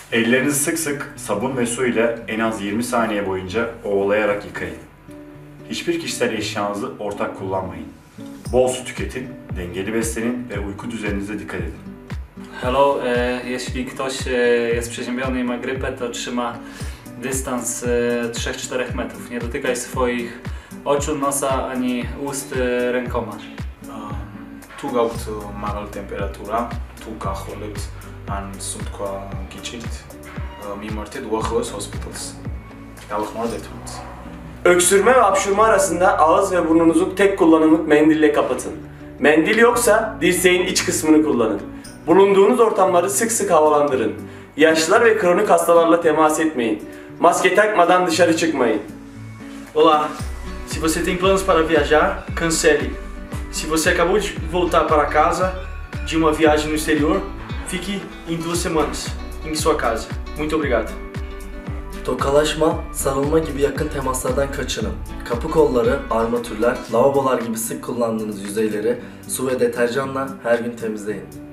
Ellerinizi sık sık sabun ve su ile en az 20 saniye boyunca ovalayarak yıkayın. Hiçbir kişisel eşyanızı ortak kullanmayın. Bol su tüketin, dengeli beslenin ve uyku düzeninize dikkat edin. Hello, jeśli ktoś jest przeziębiony i ma grypę, to trzyma dystans 3-4 metrów. Nie dotykaj swoich oczu, nosa ani ust rękoma. Tugaukt magal temperatura, tukaholet an sumtkwa giçilt. Mimarte duakhos hospitals. Yalkhmadet. Öksürme ve hapşurma arasında ağız ve burnunuzu tek kullanımlık mendille kapatın. Mendil yoksa dirseğin iç kısmını kullanın. Bulunduğunuz ortamları sık sık havalandırın. Yaşlılar ve kronik hastalarla temas etmeyin. Maske takmadan dışarı çıkmayın. Olá, se você tem planos para viajar, cancele. Se você acabou de voltar para casa de uma viagem no exterior, fique em 2 semanas em sua casa. Muito obrigado. Tokalaşma, sarılma gibi yakın temaslardan kaçının. Kapı kolları, armatürler, lavabolar gibi sık kullandığınız yüzeyleri su ve deterjanla her gün temizleyin.